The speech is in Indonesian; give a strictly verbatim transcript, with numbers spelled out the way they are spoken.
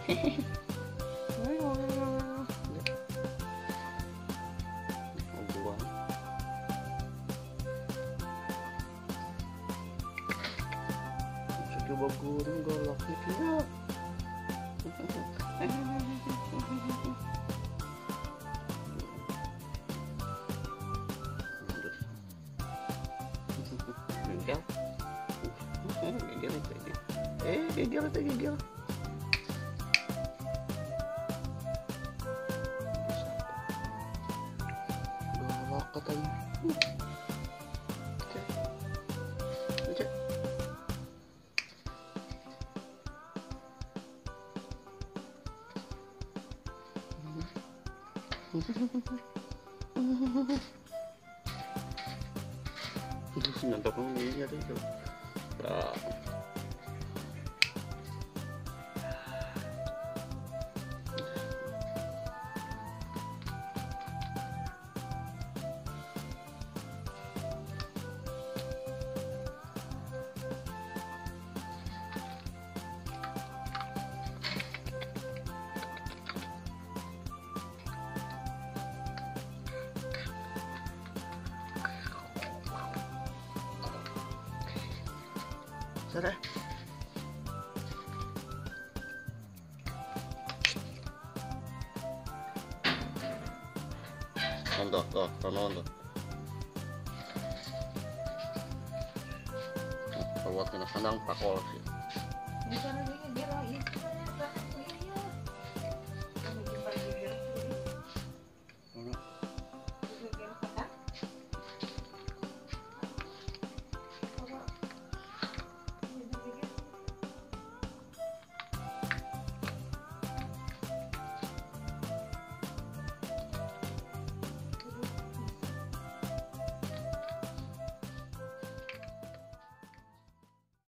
Buang. Coba gurung golok nih ya. Gigil. Gigil itu. Eh, gigil itu gigil. Golok katanya. Oke. Oke. Nonton ini ada itu. Nah. Sudah. Nonton, tuh, nonton. Buat kena sandang pakol sih. Bisa lagi dia lagi.